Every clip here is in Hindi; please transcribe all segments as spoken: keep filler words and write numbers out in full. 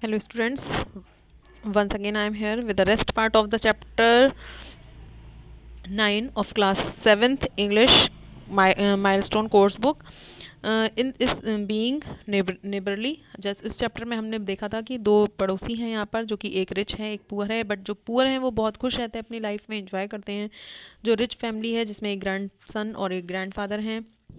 Hello students, once again I am here with the rest part of the chapter nine of class seventh English my, uh, milestone course book. uh, in इस बीइंग नेबरली जैसे इस चैप्टर में हमने देखा था कि दो पड़ोसी हैं यहाँ पर, जो कि एक रिच है एक पुअर है, बट जो पुअर हैं वो बहुत खुश रहते हैं अपनी लाइफ में, एंजॉय करते हैं। जो रिच फैमिली है जिसमें एक ग्रैंड सन और एक ग्रैंड फादर हैं,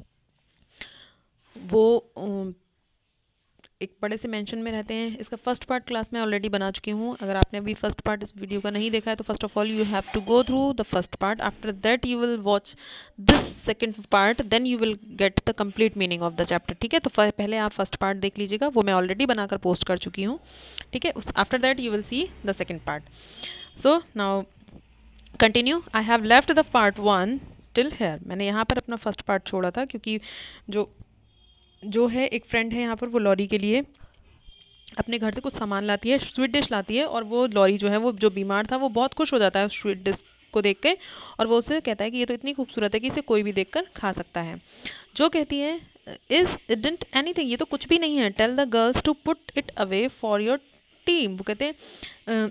वो अम, एक बड़े से मेंशन में रहते हैं। इसका फर्स्ट पार्ट क्लास में ऑलरेडी बना चुकी हूँ। अगर आपने अभी फर्स्ट पार्ट इस वीडियो का नहीं देखा है तो first of all you have to go through the first part, after that you will watch this second part, then you will get the complete meaning of the chapter. ठीक है, तो पहले आप फर्स्ट पार्ट देख लीजिएगा, वो मैं ऑलरेडी बनाकर पोस्ट कर चुकी हूँ। ठीक है, उस after that you will see the second part. So now continue. I have left the part one till here. मैंने यहाँ पर अपना फर्स्ट पार्ट छोड़ा था क्योंकि जो जो है एक फ्रेंड है यहाँ पर, वो लॉरी के लिए अपने घर से कुछ सामान लाती है, स्वीट डिश लाती है, और वो लॉरी जो है वो जो बीमार था वो बहुत खुश हो जाता है उस स्वीट डिश को देख के, और वो उससे कहता है कि ये तो इतनी खूबसूरत है कि इसे कोई भी देखकर खा सकता है। जो कहती है इज इडंट एनीथिंग, ये तो कुछ भी नहीं है, tell the girls to put it away for your team. वो कहते हैं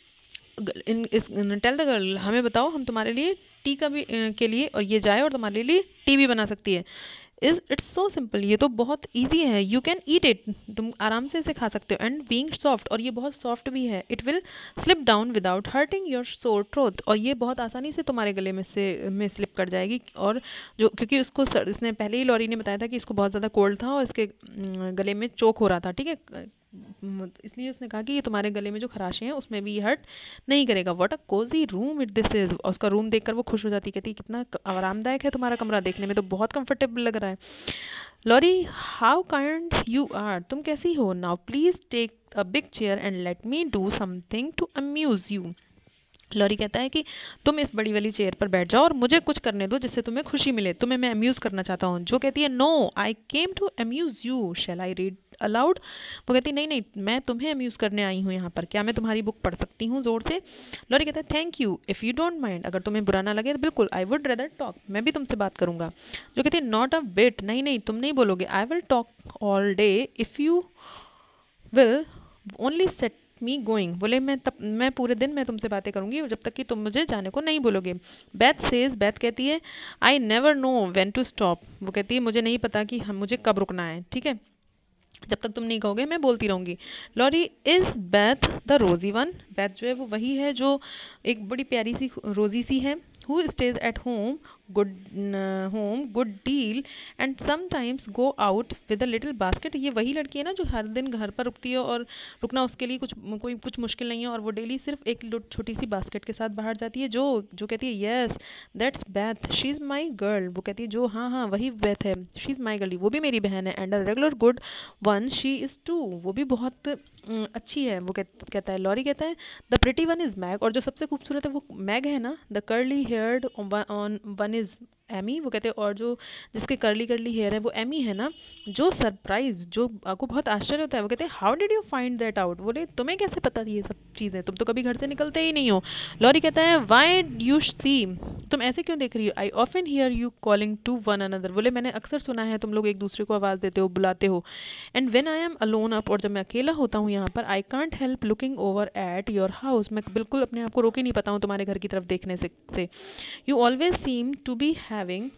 इन इस टेल द गर्ल, हमें बताओ हम तुम्हारे लिए टी का भी अ, के लिए, और ये जाए और तुम्हारे लिए टी भी बना सकती है। इज इट्स सो सिंपल, ये तो बहुत ईजी है। यू कैन ईट इट, तुम आराम से इसे खा सकते हो। एंड बीइंग सॉफ्ट, और ये बहुत सॉफ्ट भी है। It will slip down without hurting your sore throat, और ये बहुत आसानी से तुम्हारे गले में से में स्लिप कर जाएगी। और जो क्योंकि उसको सर, इसने पहले ही लॉरी ने बताया था कि इसको बहुत ज़्यादा कोल्ड था और इसके अम, गले में चोक हो रहा था। ठीक है, अम, इसलिए उसने कहा कि ये तुम्हारे गले में जो खराशे हैं उसमें भी हर्ट नहीं करेगा। What a cosy room it this is. उसका रूम देखकर वो खुश हो जाती, कहती कितना आरामदायक है तुम्हारा कमरा, देखने में तो बहुत कंफर्टेबल लग रहा है। Laurie, how kind you are, तुम कैसी हो। Now please take a big chair and let me do something to amuse you. Laurie कहता है कि तुम इस बड़ी वाली चेयर पर बैठ जाओ और मुझे कुछ करने दो जिससे तुम्हें खुशी मिले, तुम्हें मैं अम्यूज़ करना चाहता हूँ। जो कहती है no I came to amuse you, shall I read aloud. वो कहती है नहीं नहीं, मैं तुम्हें अम्यूज़ करने आई हूँ यहाँ पर, क्या मैं तुम्हारी बुक पढ़ सकती हूँ ज़ोर से। लॉरी कहता है thank you if you don't mind, अगर तुम्हें बुरा ना लगे तो बिल्कुल, आई वुड रेदर टॉक, मैं भी तुमसे बात करूँगा। जो कहती है नॉट अ बिट, नहीं नहीं तुम नहीं बोलोगे, I will talk all day if you will only set me going. बोले मैं तब मैं पूरे दिन मैं तुमसे बातें करूंगी जब तक कि तुम मुझे जाने को नहीं बोलोगे। बैथ सेज, बैथ कहती है I never know when to stop. वो कहती है मुझे नहीं पता कि हम मुझे कब रुकना है। ठीक है, जब तक तुम नहीं कहोगे मैं बोलती रहूंगी। Laurie, is Beth the rosy one. Beth जो है वो वही है जो एक बड़ी प्यारी सी रोजी सी है। Who stays at home good home good deal and sometimes go out with a little basket. ये वही लड़की है ना जो हर दिन घर पर रुकती है और रुकना उसके लिए कुछ कोई कुछ मुश्किल नहीं है, और वो डेली सिर्फ एक छोटी सी बास्केट के साथ बाहर जाती है। जो जो कहती है yes that's Beth, she is my girl. वो कहती है जो हाँ हाँ वही बैथ है, शी इज़ माई गर्ल, वो भी मेरी बहन है। And a regular good one she is too, वो भी बहुत अम, अच्छी है। वो कह, कहता है लॉरी कहता है the pretty one is Meg, और जो सबसे खूबसूरत है वो मैग है ना। The curly haired on one is Amy. वो कहते हैं और जो जिसके कर्ली कर्ली हेयर है वो एमी है ना। जो सरप्राइज, जो आपको बहुत आश्चर्य होता है, वो कहते हैं how did you find that out. बोले तुम्हें कैसे पता ये सब चीज़ें, तुम तो कभी घर से निकलते ही नहीं हो। लॉरी कहता है वाई यू सी, तुम ऐसे क्यों देख रही हो। I often hear you calling to one another. बोले मैंने अक्सर सुना है तुम लोग एक दूसरे को आवाज़ देते हो, बुलाते हो। And when I am alone up, और जब मैं अकेला होता हूँ यहाँ पर, I can't help looking over at your house, मैं बिल्कुल अपने आप को रोक ही नहीं पाता हूँ तुम्हारे घर की तरफ देखने से से you always seem to be having.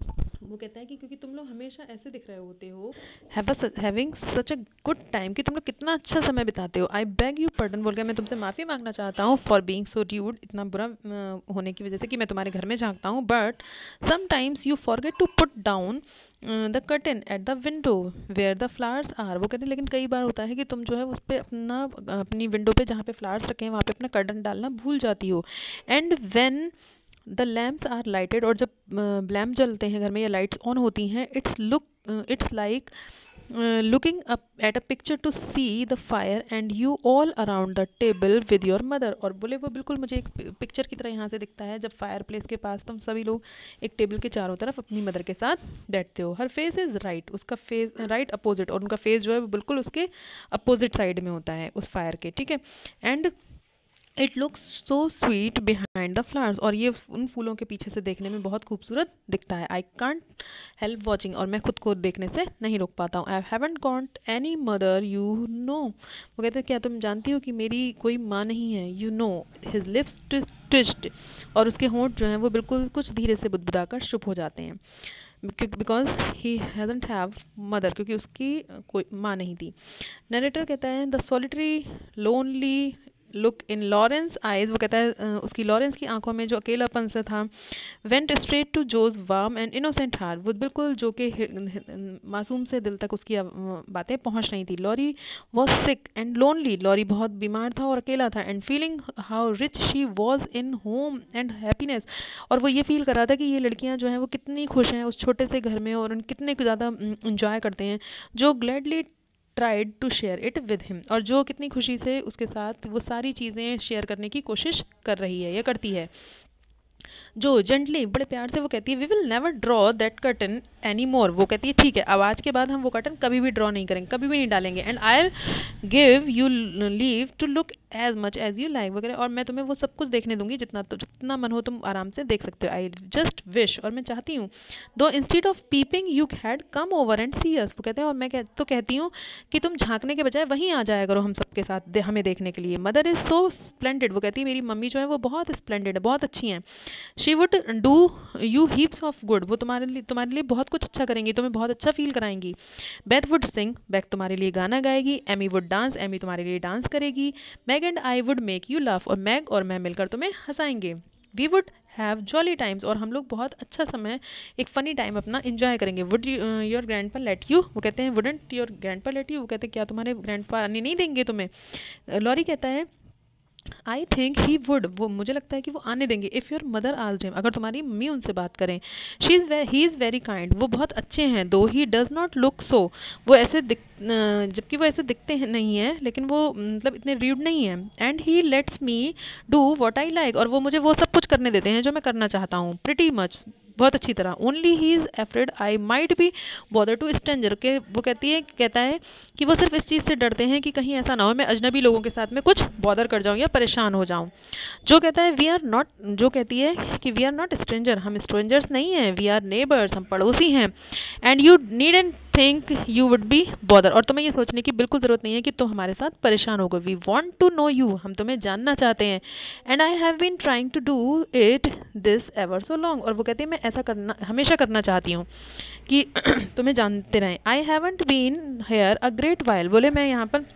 वो कहता है कि क्योंकि तुम लोग हमेशा ऐसे दिख रहे होते हो, having such a good time, कि तुम लोग कितना अच्छा समय बिताते हो। आई बेग यू पर्डन, बोल गया मैं तुमसे माफ़ी मांगना चाहता हूँ फॉर बीइंग सो ड्यूड, इतना बुरा अ, होने की वजह से कि मैं तुम्हारे घर में झांकता हूँ। But sometimes you forget to put down the curtain at the window where the flowers are. वो कहते हैं लेकिन कई बार होता है कि तुम जो है उस पर अपना अपनी विंडो पे जहाँ पे फ्लावर्स रखे हैं वहाँ पे अपना कर्टन डालना भूल जाती हो। And when the lamps are lighted, और जब लैम्प जलते हैं घर में या लाइट्स ऑन होती हैं, it's look it's like looking up at a picture to see the fire and you all around the table with your mother. और बोले वो बिल्कुल मुझे एक पिक्चर की तरह यहाँ से दिखता है जब फायर प्लेस के पास तुम सभी लोग एक टेबल के चारों तरफ अपनी मदर के साथ बैठते हो। हर फेस इज़ राइट, उसका फेस राइट अपोजिट, और उनका फेस जो है वो बिल्कुल उसके अपोजिट साइड में होता है उस फायर के। ठीक है, and it looks so sweet behind the flowers, और ये उन फूलों के पीछे से देखने में बहुत खूबसूरत दिखता है। आई कांट हेल्प वॉचिंग, और मैं खुद को देखने से नहीं रोक पाता हूँ। I haven't got any mother you know, वो कहते हैं क्या तुम जानती हो कि मेरी कोई माँ नहीं है। You know his lips twisted, और उसके होंठ जो हैं वो बिल्कुल कुछ धीरे से बुदबुदाकर चुप हो जाते हैं, because he hasn't have mother, क्योंकि उसकी कोई माँ नहीं थी। नरेटर कहता है the solitary lonely look in Laurence eyes, वो कहता है अ, उसकी लॉरेंस की आंखों में जो अकेलापन से था, went straight to Jo's warm and innocent heart, वो बिल्कुल जो कि मासूम से दिल तक उसकी अ, बातें पहुंच रही थी। Laurie was sick and lonely, Laurie बहुत बीमार था और अकेला था, and feeling how rich she was in home and happiness, और वो ये फील कर रहा था कि ये लड़कियां जो हैं वो कितनी खुश हैं उस छोटे से घर में, और उन कितने ज़्यादा इंजॉय करते हैं, Jo gladly tried to share it with him, और जो कितनी खुशी से उसके साथ वो सारी चीज़ें शेयर करने की कोशिश कर रही है या करती है। जो जेंटली बड़े प्यार से वो कहती है we will never draw that curtain any more, वो कहती है ठीक है अब आज के बाद हम वो कर्टन कभी भी ड्रॉ नहीं करेंगे, कभी भी नहीं डालेंगे, and I give you leave to look as much as you like वगैरह, और मैं तुम्हें वो सब कुछ देखने दूंगी जितना तो जितना मन हो तुम आराम से देख सकते हो। आई जस्ट विश, और मैं चाहती हूँ दो instead of peeping you had come over and see us, वो कहते हैं और मैं कह, तो कहती हूँ कि तुम झांकने के बजाय वहीं आ जाया करो हम सबके साथ दे, हमें देखने के लिए। मदर इज़ सो स्प्लेंडेड, वो कहती है मेरी मम्मी जो है वो बहुत स्प्लेंडेड है, बहुत अच्छी हैं। She would do you heaps of good, वो तुम्हारे लिए तुम्हारे लिए बहुत कुछ अच्छा करेंगी, तुम्हें बहुत अच्छा फील कराएंगी। बेथ वुड सिंग, बेथ तुम्हारे लिए गाना गाएगी। एमी वुड डांस, एमी तुम्हारे लिए डांस करेगी। Meg and I would make you laugh, और मैग और मैं मिलकर तुम्हें हंसाएंगे। We would have jolly times, और हम लोग बहुत अच्छा समय, एक फ़नी टाइम अपना इंजॉय करेंगे। Would your grandpa let you, वो कहते हैं wouldn't your grandpa let you, वो कहते हैं क्या तुम्हारे ग्रैंड पा आने नहीं देंगे तुम्हें। लॉरी कहता है आई थिंक ही वुड, वो मुझे लगता है कि वो आने देंगे। If your mother asked him, अगर तुम्हारी मम्मी उनसे बात करें। She is he is very kind, वो बहुत अच्छे हैं। Though he does not look so, वो ऐसे दिख जबकि वो ऐसे दिखते हैं नहीं हैं, लेकिन वो मतलब इतने र्यूड नहीं हैं। And he lets me do what I like, और वो मुझे वो सब कुछ करने देते हैं जो मैं करना चाहता हूँ, प्रिटी मच, बहुत अच्छी तरह। Only he is afraid I might be bother to stranger, के वो कहती है कहता है कि वो सिर्फ इस चीज़ से डरते हैं कि कहीं ऐसा ना हो मैं अजनबी लोगों के साथ में कुछ बॉदर कर जाऊँ या परेशान हो जाऊँ। जो कहता है वी आर नॉट, जो कहती है कि वी आर नॉट स्ट्रेंजर, हम स्ट्रेंजर्स नहीं हैं, वी आर नेबर्स, हम पड़ोसी हैं। And you need and think you would be bother, और तुम्हें ये सोचने की बिल्कुल ज़रूरत नहीं है कि तुम हमारे साथ परेशान होगे। We want to know you, हम तुम्हें जानना चाहते हैं। And I have been trying to do it this ever so long, और वो कहते हैं मैं ऐसा करना हमेशा करना चाहती हूँ कि तुम्हें जानते रहें। I haven't been here a great while, बोले मैं यहाँ पर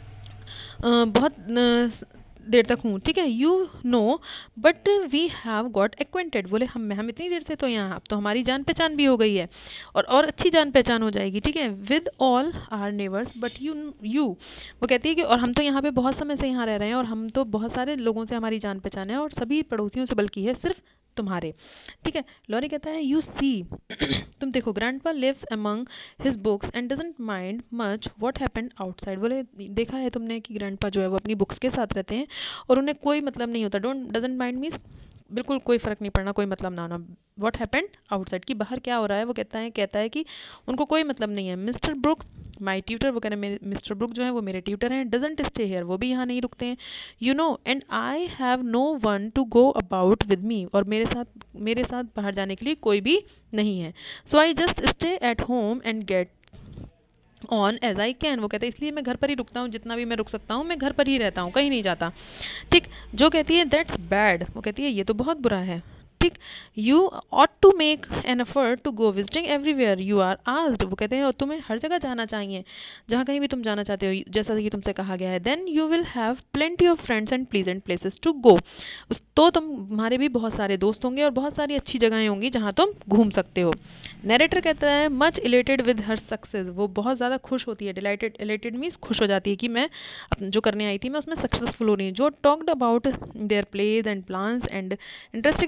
अ, बहुत अ, देर तक हूँ, ठीक है। You know but we have got acquainted, बोले हम हम इतनी देर से तो यहाँ, अब तो हमारी जान पहचान भी हो गई है, और और अच्छी जान पहचान हो जाएगी, ठीक है। With all our neighbours but you you वो कहती है कि और हम तो यहाँ पे बहुत समय से यहाँ रह रहे हैं, और हम तो बहुत सारे लोगों से हमारी जान पहचान है, और सभी पड़ोसियों से बल्कि है, सिर्फ तुम्हारे, ठीक है। लॉरी कहता है यू सी तुम देखो grandpa lives among his books and doesn't mind much what happened outside, बोले देखा है तुमने कि ग्रैंडपा जो है वो अपनी बुक्स के साथ रहते हैं और उन्हें कोई मतलब नहीं होता। डोंट डजंट माइंड मीन्स बिल्कुल कोई फ़र्क नहीं पड़ना, कोई मतलब ना होना। व्हाट हैपेंड आउटसाइड की बाहर क्या हो रहा है, वो कहता है कहता है कि उनको कोई मतलब नहीं है। मिस्टर ब्रुक माई ट्यूटर, वो कह रहे हैं मेरे मिस्टर ब्रुक जो है वो मेरे ट्यूटर हैं। डजंट स्टे हेयर, वो भी यहाँ नहीं रुकते हैं। You know and I have no one to go about with me, और मेरे साथ मेरे साथ बाहर जाने के लिए कोई भी नहीं है। So I just stay at home and get on as I can, वो कहते हैं इसलिए मैं घर पर ही रुकता हूँ, जितना भी मैं रुक सकता हूँ मैं घर पर ही रहता हूँ, कहीं नहीं जाता, ठीक। जो कहती है दैट्स बैड, वो कहती है ये तो बहुत बुरा है, ठीक। You ought to make an effort to go visiting everywhere you are asked, वो कहते हैं और तुम्हें हर जगह जाना चाहिए जहाँ कहीं भी तुम जाना चाहते हो, जैसा कि तुमसे कहा गया है। Then you will have plenty of friends and pleasant places to go, तो तुम्हारे भी बहुत सारे दोस्त होंगे और बहुत सारी अच्छी जगहें होंगी जहाँ तुम घूम सकते हो। नरेटर कहता है much elated with her success, वो बहुत ज़्यादा खुश होती है। डिलाइटेड इलेटेड मीन्स खुश हो जाती है कि मैं जो करने आई थी मैं उसमें सक्सेसफुल हो रही हूँ। Jo talked about their plays and plans and interesting events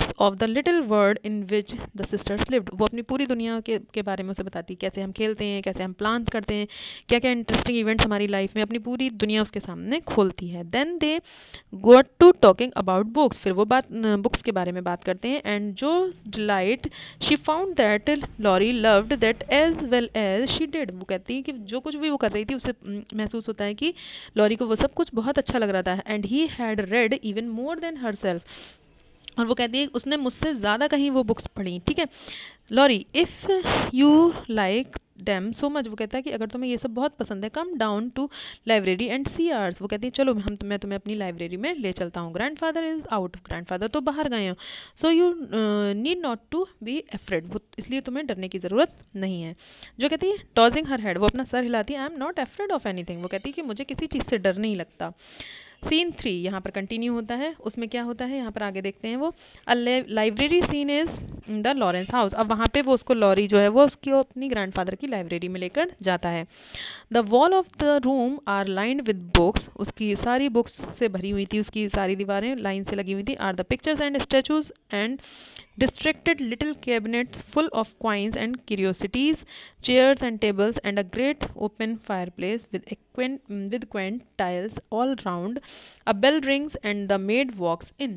facts of the little world in which the sisters lived. वो अपनी पूरी दुनिया के के बारे में उसे बताती, कैसे हम खेलते हैं, कैसे हम प्लान्स करते हैं, क्या क्या इंटरेस्टिंग इवेंट्स हमारी लाइफ में, अपनी पूरी दुनिया उसके सामने खोलती है। Then they got to talking about books, फिर वो बात बुक्स के बारे में बात करते हैं। And Jo delight she found that Laurie loved that as well as she did. वो कहती है कि जो कुछ भी वो कर रही थी उसे महसूस होता है कि लॉरी को वो सब कुछ बहुत अच्छा लग रहा था। And he had read even more than herself, और वो कहती है उसने मुझसे ज़्यादा कहीं वो बुक्स पढ़ी। ठीक है, Laurie if you like them so much, वो कहता है कि अगर तुम्हें ये सब बहुत पसंद है, come down to library and see ours. वो कहती है चलो हम तुम्हें तुम्हें अपनी लाइब्रेरी में ले चलता हूँ। Grandfather is out, grandfather तो बाहर गए हैं। So you need not to be afraid, वो इसलिए तुम्हें डरने की ज़रूरत नहीं है। जो कहती है टॉजिंग हर हेड, वो अपना सर हिलाती है, I am not afraid of anything. वो कहती है कि मुझे किसी चीज़ से डर नहीं लगता। सीन थ्री यहाँ पर कंटिन्यू होता है, उसमें क्या होता है यहाँ पर आगे देखते हैं। वो library scene is in the Lawrence house. अब वहाँ पे वो उसको लॉरी जो है वो उसकी अपनी ग्रैंडफादर की लाइब्रेरी में लेकर जाता है। The wall of the room are lined with books, उसकी सारी बुक्स से भरी हुई थी, उसकी सारी दीवारें लाइन से लगी हुई थी। Are the pictures and statues and distracted little cabinets full of coins and curiosities, chairs and tables, and a great open fireplace with a quaint, with quaint tiles all round. A bell rings and the maid walks in.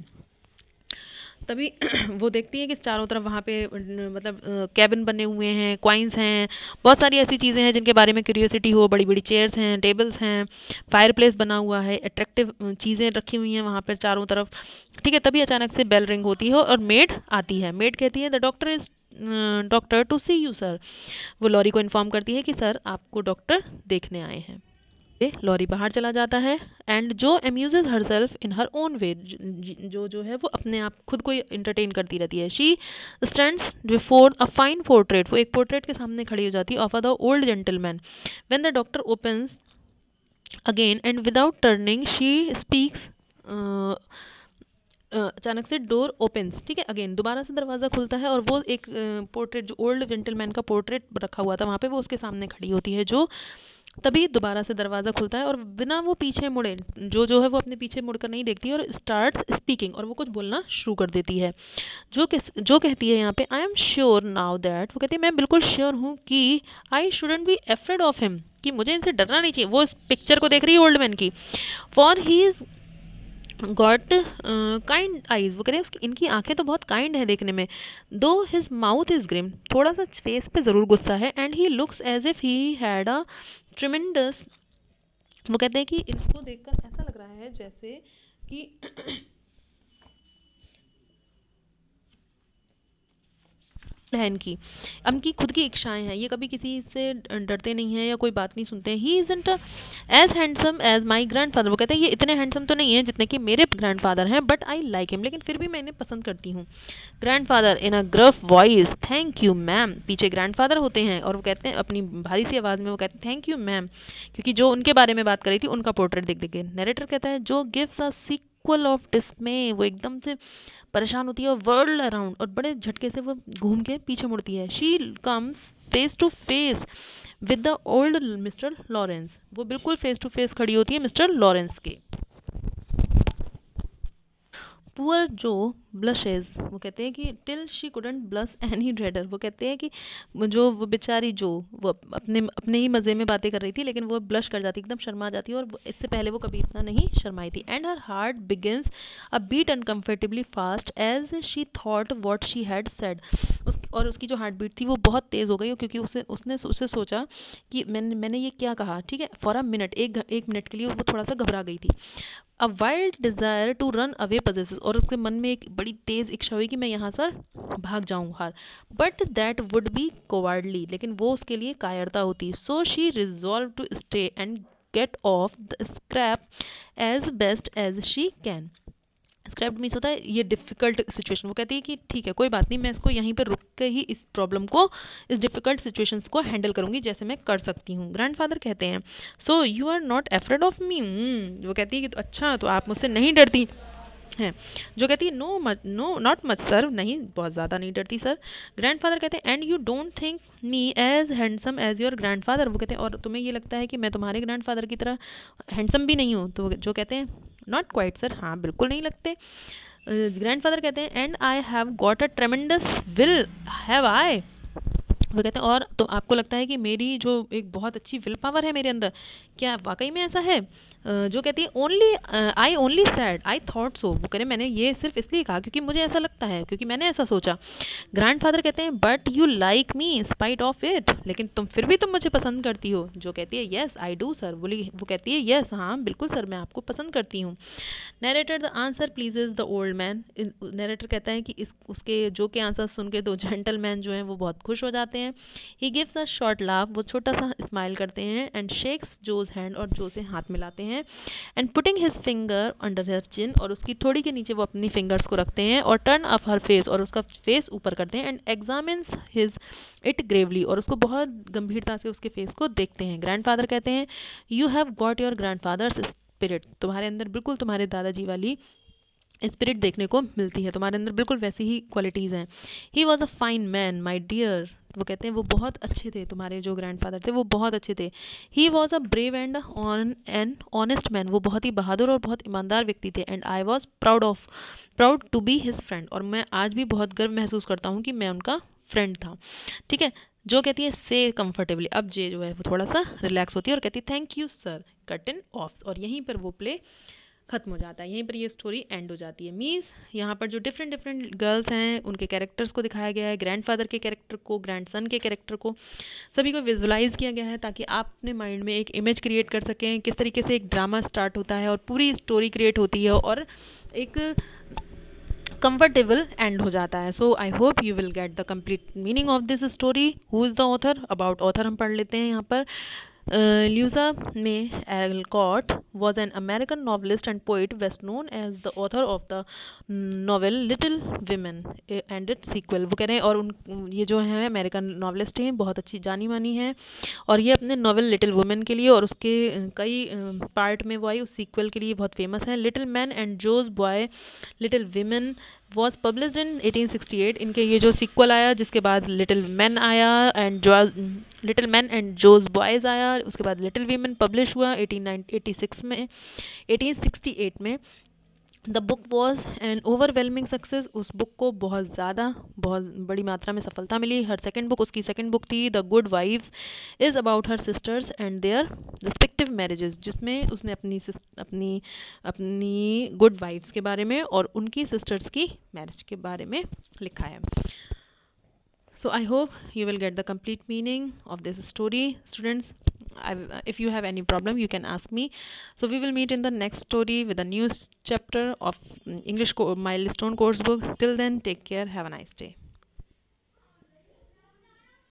तभी वो देखती है कि चारों तरफ वहाँ पे मतलब कैबिन बने हुए हैं, क्वाइंस हैं, बहुत सारी ऐसी चीज़ें हैं जिनके बारे में क्यूरियोसिटी हो। बड़ी बड़ी चेयर्स हैं, टेबल्स हैं, फायर प्लेस बना हुआ है, अट्रैक्टिव चीज़ें रखी हुई हैं वहाँ पर चारों तरफ। ठीक है, तभी अचानक से बेल रिंग होती है और मेड आती है। मेड कहती है the doctor is doctor to see you sir. वो लॉरी को इन्फॉर्म करती है कि सर आपको डॉक्टर देखने आए हैं। लॉरी बाहर चला जाता है। एंड जो अम्यूजेज her self in her own way, जो जो है वो अपने आप खुद को इंटरटेन करती रहती है। She stands before a fine portrait, वो एक पोर्ट्रेट के सामने खड़ी हो जाती है of the old gentleman. When the doctor opens again and without turning she speaks, अचानक से डोर ओपन्स। ठीक है, अगेन दोबारा से दरवाज़ा खुलता है और वो एक पोर्ट्रेट जो ओल्ड जेंटलमैन का पोर्ट्रेट रखा हुआ था वहाँ पे, वो उसके सामने खड़ी होती है। जो तभी दोबारा से दरवाज़ा खुलता है और बिना वो पीछे मुड़े, जो जो है वो अपने पीछे मुड़कर नहीं देखती और स्टार्ट्स स्पीकिंग, और वो कुछ बोलना शुरू कर देती है। जो किस जो कहती है यहाँ पे I am sure now that, वो कहती है मैं बिल्कुल श्योर हूँ कि I shouldn't be afraid of him, कि मुझे इनसे डरना नहीं चाहिए। वो इस पिक्चर को देख रही है ओल्ड मैन की। For he is got kind eyes, वो कह रहे हैं उसकी इनकी आंखें तो बहुत काइंड है देखने में। दो हिज माउथ इज ग्रिम, थोड़ा सा फेस पे ज़रूर गुस्सा है। And he looks as if he had a tremendous, वो कहते हैं कि इनको देखकर ऐसा लग रहा है जैसे कि है इनकी इनकी खुद की इच्छाएं हैं, ये कभी किसी से डरते नहीं हैं या कोई बात नहीं सुनते हैं। He isn't as handsome as my grandfather, वो कहते हैं ये इतने हैंडसम तो नहीं है जितने कि मेरे ग्रैंडफादर हैं, बट आई लाइक हिम, लेकिन फिर भी मैं इन्हें पसंद करती हूँ। Grandfather in a gruff voice, thank you ma'am. पीछे ग्रैंडफादर होते हैं और वो कहते हैं अपनी भारी सी आवाज़ में, वो कहते हैं थैंक यू मैम, क्योंकि जो उनके बारे में बात करी थी उनका पोर्ट्रेट देख देख के। नरेटर कहता है Jo gives a sequel of dismay, वो एकदम से परेशान होती है और वर्ल्ड अराउंड, और बड़े झटके से वो घूम के पीछे मुड़ती है। She comes face to face with the old mister Lawrence, वो बिल्कुल फेस टू फेस खड़ी होती है मिस्टर लॉरेंस के। पुअर जो ब्लशेज, वो कहते हैं कि till she couldn't blush any redder, वो कहते हैं कि जो वो बेचारी जो वो अपने अपने ही मज़े में बातें कर रही थी लेकिन वो ब्लश कर जाती, एकदम शर्मा जाती है, और इससे पहले वो कभी इतना नहीं शर्माई थी। And her heart begins a beat uncomfortably fast as she thought what she had said, और उसकी जो हार्ट बीट थी वो बहुत तेज़ हो गई क्योंकि उसे उसने उससे सोचा कि मैंने मैंने ये क्या कहा। ठीक है, फॉर अ मिनट, एक एक मिनट के लिए वो थोड़ा सा घबरा गई थी। A wild desire to run away possesses, और उसके मन में एक बड़ी तेज़ इच्छा हुई कि मैं यहाँ से भाग जाऊँ हार, but that would be cowardly, लेकिन वो उसके लिए कायरता होती। So she resolve to stay and get of the scrape as best as she can. Scraped means होता है ये डिफ़िकल्ट सिचुएशन, वो कहती है कि ठीक है कोई बात नहीं, मैं इसको यहीं पर रुक के ही इस प्रॉब्लम को, इस डिफ़िकल्ट सिचुएशंस को हैंडल करूँगी जैसे मैं कर सकती हूँ। ग्रैंडफादर कहते हैं so you are not afraid of me, वो कहती है कि तो अच्छा तो आप मुझसे नहीं डरती हैं। जो कहती है no much no not much sir, नहीं बहुत ज़्यादा नहीं डरती सर। ग्रैंडफादर कहते हैं and you don't think me as handsome as your grandfather, वो कहते हैं और तुम्हें ये लगता है कि मैं तुम्हारे ग्रैंडफादर की तरह हैंडसम भी नहीं हूँ। तो जो कहते हैं नॉट क्वाइट सर, हाँ बिल्कुल नहीं लगते। ग्रैंडफादर कहते हैं and I have got a tremendous will have I, वो कहते हैं और तो आपको लगता है कि मेरी जो एक बहुत अच्छी विल पावर है मेरे अंदर, क्या वाकई में ऐसा है? जो कहती है only I only said I thought so, वो कह रहे मैंने ये सिर्फ इसलिए कहा क्योंकि मुझे ऐसा लगता है, क्योंकि मैंने ऐसा सोचा। ग्रैंडफादर कहते हैं but you like me spite of it, लेकिन तुम फिर भी तुम मुझे पसंद करती हो। जो कहती है येस आई डू सर, बोली वो कहती है येस हाँ बिल्कुल सर मैं आपको पसंद करती हूँ। Narrator the answer pleases the old man, narrator कहता है कि इस उसके जो के आंसर सुन के दो जेंटलमैन जो हैं वो बहुत खुश हो जाते हैं। He gives a short laugh, वो छोटा सा स्माइल करते हैं एंड शेक्स जोज हैंड, और जो से हाथ मिलाते हैं and putting his finger under her chin, और उसकी थोड़ी के नीचे वो अपनी फिंगर्स को रखते हैं और टर्न अप हर फेस, और उसका फेस ऊपर करते हैं and examines his it gravely, और उसको बहुत गंभीरता से उसके फेस को देखते हैं। ग्रैंडफादर कहते हैं you have got your grandfather's spirit, तुम्हारे अंदर बिल्कुल तुम्हारे दादाजी वाली स्पिरिट देखने को मिलती है, तुम्हारे अंदर बिल्कुल वैसी ही क्वालिटीज़ हैं। He was a fine man my dear, वो कहते हैं वो बहुत अच्छे थे, तुम्हारे जो ग्रैंडफादर थे वो बहुत अच्छे थे। He was a brave and on an honest man, वो बहुत ही बहादुर और बहुत ईमानदार व्यक्ति थे। And I was proud of proud to be his friend, और मैं आज भी बहुत गर्व महसूस करता हूँ कि मैं उनका फ्रेंड था। ठीक है, जो कहती है से कंफर्टेबली, अब जे जो है वो थोड़ा सा रिलैक्स होती है और कहती है thank you sir cut off, और यहीं पर वो प्ले ख़त्म हो जाता है, यहीं पर ये स्टोरी एंड हो जाती है। मीन्स यहाँ पर जो डिफरेंट डिफरेंट गर्ल्स हैं उनके कैरेक्टर्स को दिखाया गया है, ग्रैंडफादर के कैरेक्टर को, ग्रैंडसन के कैरेक्टर को, सभी को विजुलाइज किया गया है ताकि आप अपने माइंड में एक इमेज क्रिएट कर सकें किस तरीके से एक ड्रामा स्टार्ट होता है और पूरी स्टोरी क्रिएट होती है और एक कंफर्टेबल एंड हो जाता है। So I hope you will get the complete meaning of this story. Who is the author? About author हम पढ़ लेते हैं यहाँ पर। Louisa May Alcott was an American novelist and poet, best known as the author of the novel Little Women and its sequel। वो कह रहे हैं और उन ये जो है अमेरिकन नॉवलिस्ट हैं, बहुत अच्छी जानी मानी है, और ये अपने नॉवल लिटिल वुमेन के लिए और उसके कई पार्ट में वो आई उस सीक्वल के लिए बहुत फेमस है। Little man and Jo's boy little women was published in eighteen sixty eight. इनके ये जो सीक्वल आया जिसके बाद लिटिल मैन आया एंड जो little man and Jo's boys आया, उसके बाद लिटिल वीमेन पब्लिश हुआ एटीन एटी सिक्स में एटीन सिक्सटी एट में। The book was an overwhelming success, उस बुक को बहुत ज़्यादा बहुत बड़ी मात्रा में सफलता मिली। हर सेकेंड बुक उसकी सेकेंड बुक थी the good wives is about her sisters and their respective marriages, जिसमें उसने अपनी अपनी अपनी गुड वाइफ्स के बारे में और उनकी सिस्टर्स की मैरिज के बारे में लिखा है। So I hope you will get the complete meaning of this story, students. I've, if you have any problem you can ask me. So we will meet in the next story with a new chapter of English Milestone course book. Till then, take care, have a nice day.